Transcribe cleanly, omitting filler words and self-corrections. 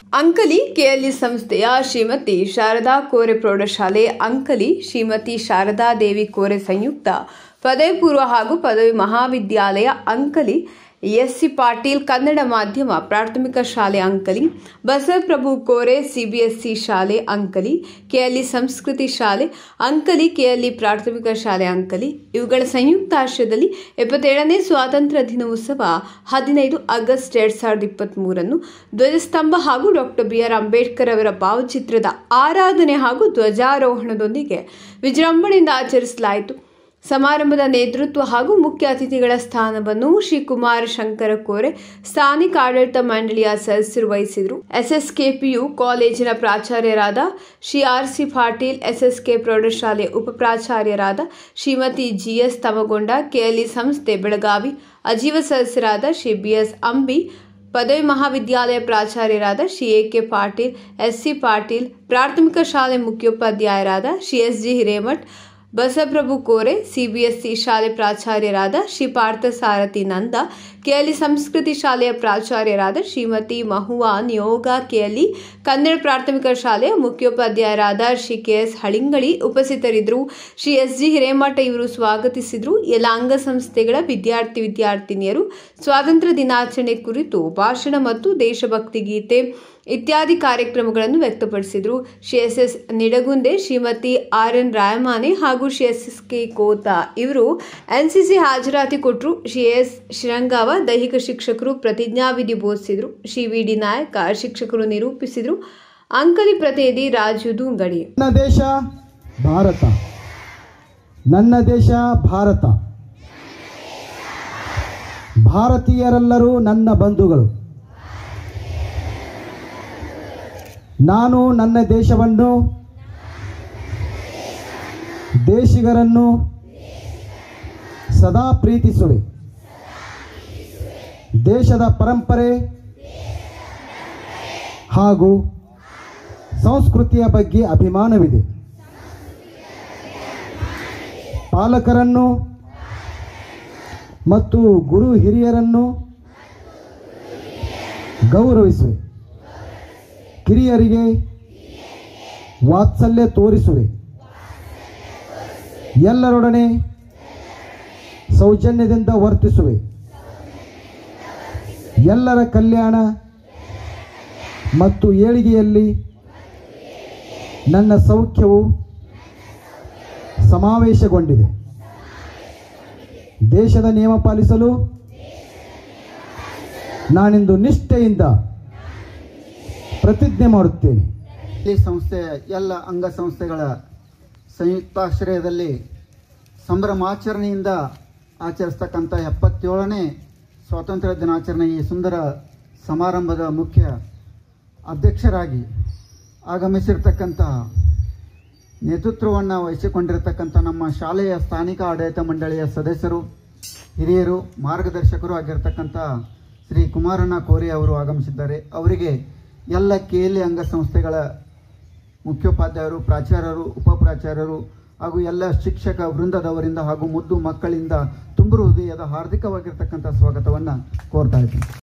Ankali KLE ಸಂಸ್ಥೆಯ ಶ್ರೀಮತಿ ಶಾರದಾ ಕೋರೆ ಪ್ರೌಢಶಾಲೆ ಅಂಕಲಿ ಶ್ರೀಮತಿ ಶಾರದಾ ದೇವಿ ಕೋರೆ ಸಂಯುಕ್ತ ಪದವಿ ಪೂರ್ವ ಹಾಗೂ ಪದವಿ ಮಹಾವಿದ್ಯಾಲಯ ಅಂಕಲಿ ಎಸ್ಸಿ ಪಾಟೀಲ್ ಕನ್ನಡ ಮಾಧ್ಯಮ ಪ್ರಾಥಮಿಕ ಶಾಲೆ ಅಂಕಲಿ ಬಸವಪ್ರಭು ಕೋರೆ ಸಿಬಿಎಸ್ಇ ಶಾಲೆ ಅಂಕಲಿ ಕೆಎಲ್ಇ ಸಂಸ್ಕೃತಿ ಶಾಲೆ ಅಂಕಲಿ ಕೆಎಲ್ಇ ಪ್ರಾಥಮಿಕ ಶಾಲೆ ಅಂಕಲಿ ಇವುಗಳ ಸಂಯುಕ್ತಾಶ್ರಯದಲ್ಲಿ 77ನೇ ಸ್ವಾತಂತ್ರ್ಯ ದಿನೋತ್ಸವ 15 ಆಗಸ್ಟ್ 2023 ಧ್ವಜಸ್ತಂಭ ಹಾಗೂ ಡಾಕ್ಟರ್ ಬಿ.ಆರ್. ಅಂಬೇಡ್ಕರ್ ಅವರ ಭಾವಚಿತ್ರದ ಆರಾಧನೆ ಹಾಗೂ ಧ್ವಜಾರೋಹಣದೊಂದಿಗೆ ವಿಜೃಂಭಣೆಯಿಂದ ಆಚರಿಸಲಾಯಿತು. ಸಮಾರಂಭದ ನೇತೃತ್ವ ಹಾಗೂ ಮುಖ್ಯ ಅತಿಥಿಗಳ ಸ್ಥಾನವನ್ನು ಶ್ರೀ ಕುಮಾರ ಶಂಕರ ಕೋರೆ ಸ್ಥಾನಿಕ ಆಡಳಿತ ಮಂಡಳಿಯ ಸದಸ್ಯರು ವಹಿಸಿದರು. ಎಸ್ಎಸ್ಕೆಪಿಯು ಕಾಲೇಜಿನ ಪ್ರಾಚಾರ್ಯರಾದ ಶ್ರೀ ಆರ್.ಸಿ. ಪಾಟೀಲ್, ಎಸ್ಎಸ್ಕೆ ಪ್ರೌಢಶಾಲೆ ಉಪ ಪ್ರಾಚಾರ್ಯರಾದ ಶ್ರೀಮತಿ ಜಿಎಸ್ ತಮಗೊಂಡ, ಕೆಎಲ್ಇ ಸಂಸ್ಥೆ ಬೆಳಗಾವಿ ಅಜೀವ ಸದಸ್ಯರಾದ ಶ್ರೀ ಬಿಎಸ್ ಅಂಬಿ, ಪದವಿ ಮಹಾವಿದ್ಯಾಲಯ ಪ್ರಾಚಾರ್ಯರಾದ ಶ್ರೀ ಎ.ಕೆ. ಪಾಟೀಲ್, ಎಸ್.ಸಿ. ಪಾಟೀಲ್, ಪ್ರಾಥಮಿಕ ಶಾಲೆ ಮುಖ್ಯೋಪಾಧ್ಯಾಯರಾದ ಶ್ರೀ ಎಸ್.ಜಿ. ಹಿರೇಮಠ್, ಬಸವಪ್ರಭು ಕೋರೆ, ಸಿಬಿಎಸ್ಇ ಶಾಲೆ ಪ್ರಾಚಾರ್ಯರಾದ ಶ್ರೀ ಪಾರ್ಥಸಾರಥಿ ನಂದ, ಕೆಎಲ್ಇ ಸಂಸ್ಕೃತಿ ಶಾಲೆಯ ಪ್ರಾಚಾರ್ಯರಾದ ಶ್ರೀಮತಿ ಮಹುವಾ ನಿಯೋಗ, ಕೆಎಲ್ಇ ಕನ್ನಡ ಪ್ರಾಥಮಿಕ ಶಾಲೆಯ ಮುಖ್ಯೋಪಾಧ್ಯಾಯರಾದ ಶ್ರೀ ಕೆ.ಎಸ್. ಹಳಿಂಗಳಿ ಉಪಸ್ಥಿತರಿದ್ದರು. ಶ್ರೀ ಎಸ್.ಜಿ. ಹಿರೇಮಠ ಇವರು ಸ್ವಾಗತಿಸಿದರು. ಎಲ್ಲ ಅಂಗಸಂಸ್ಥೆಗಳ ವಿದ್ಯಾರ್ಥಿನಿಯರು ಸ್ವಾತಂತ್ರ್ಯ ದಿನಾಚರಣೆ ಕುರಿತು ಭಾಷಣ ಮತ್ತು ದೇಶಭಕ್ತಿ ಗೀತೆ ಇತ್ಯಾದಿ ಕಾರ್ಯಕ್ರಮಗಳನ್ನು ವ್ಯಕ್ತಪಡಿಸಿದರು. ಶ್ರೀ ಎಸ್.ಎಸ್. ನಿಡಗುಂದೆ, ಶ್ರೀಮತಿ ಆರ್.ಎನ್. ರಾಯಮಾನೆ ಹಾಗೂ ಶ್ರೀ ಎಸ್.ಕೆ. ಕೋತಾ ಇವರು ಎನ್ಸಿಸಿ ಹಾಜರಾತಿ ಕೊಟ್ಟರು. ಶ್ರೀ ಎಸ್. ಶಿರಂಗಾವ ದೈಹಿಕ ಶಿಕ್ಷಕರು ಪ್ರತಿಜ್ಞಾವಿಧಿ ಬೋಧಿಸಿದರು. ಶ್ರೀ ವಿ.ಡಿ. ನಾಯಕ ಶಿಕ್ಷಕರು ನಿರೂಪಿಸಿದರು. ಅಂಕಲಿ ಪ್ರತಿನಿಧಿ ರಾಜು ದುಂಗಡಿ. ನನ್ನ ದೇಶ ಭಾರತ, ನನ್ನ ದೇಶ ಭಾರತ, ಭಾರತೀಯರೆಲ್ಲರೂ ನನ್ನ ಬಂಧುಗಳು. ನಾನು ನನ್ನ ದೇಶವನ್ನು, ದೇಶಿಗರನ್ನು ಸದಾ ಪ್ರೀತಿಸುವೆ. ದೇಶದ ಪರಂಪರೆ ಹಾಗೂ ಸಂಸ್ಕೃತಿಯ ಬಗ್ಗೆ ಅಭಿಮಾನವಿದೆ. ಪಾಲಕರನ್ನು ಮತ್ತು ಗುರು ಹಿರಿಯರನ್ನು ಗೌರವಿಸುವೆ. ಕಿರಿಯರಿಗೆ ವಾತ್ಸಲ್ಯ ತೋರಿಸುವೆ. ಎಲ್ಲರೊಡನೆ ಸೌಜನ್ಯದಿಂದ ವರ್ತಿಸುವೆ. ಎಲ್ಲರ ಕಲ್ಯಾಣ ಮತ್ತು ಏಳಿಗೆಯಲ್ಲಿ ನನ್ನ ಸೌಖ್ಯವು ಸಮಾವೇಶಗೊಂಡಿದೆ. ದೇಶದ ನಿಯಮ ಪಾಲಿಸಲು ನಾನಿಂದು ನಿಷ್ಠೆಯಿಂದ ಪ್ರತಿಜ್ಞೆ ಮಾಡುತ್ತೇನೆ. ಈ ಸಂಸ್ಥೆಯ ಎಲ್ಲ ಅಂಗಸಂಸ್ಥೆಗಳ ಸಂಯುಕ್ತಾಶ್ರಯದಲ್ಲಿ ಸಂಭ್ರಮಾಚರಣೆಯಿಂದ ಆಚರಿಸ್ತಕ್ಕಂಥ 77ನೇ ಸ್ವಾತಂತ್ರ್ಯ ದಿನಾಚರಣೆ ಈ ಸುಂದರ ಸಮಾರಂಭದ ಮುಖ್ಯ ಅಧ್ಯಕ್ಷರಾಗಿ ಆಗಮಿಸಿರ್ತಕ್ಕಂಥ ನೇತೃತ್ವವನ್ನು ವಹಿಸಿಕೊಂಡಿರತಕ್ಕಂಥ ನಮ್ಮ ಶಾಲೆಯ ಸ್ಥಾನಿಕ ಆಡಳಿತ ಮಂಡಳಿಯ ಸದಸ್ಯರು, ಹಿರಿಯರು, ಮಾರ್ಗದರ್ಶಕರು ಆಗಿರ್ತಕ್ಕಂಥ ಶ್ರೀ ಕುಮಾರಣ್ಣ ಕೋರೆ ಅವರು ಆಗಮಿಸಿದ್ದಾರೆ. ಅವರಿಗೆ ಎಲ್ಲ ಕೆಎಲ್ಇ ಅಂಗಸಂಸ್ಥೆಗಳ ಮುಖ್ಯೋಪಾಧ್ಯಾಯರು, ಪ್ರಾಚಾರ್ಯರು, ಉಪಪ್ರಾಚಾರ್ಯರು ಹಾಗೂ ಎಲ್ಲ ಶಿಕ್ಷಕ ವೃಂದದವರಿಂದ ಹಾಗೂ ಮುದ್ದು ಮಕ್ಕಳಿಂದ ತುಂಬ ಹೃದಯದ ಹಾರ್ದಿಕವಾಗಿರ್ತಕ್ಕಂಥ ಸ್ವಾಗತವನ್ನು ಕೋರ್ತಾ ಇದ್ದೀನಿ.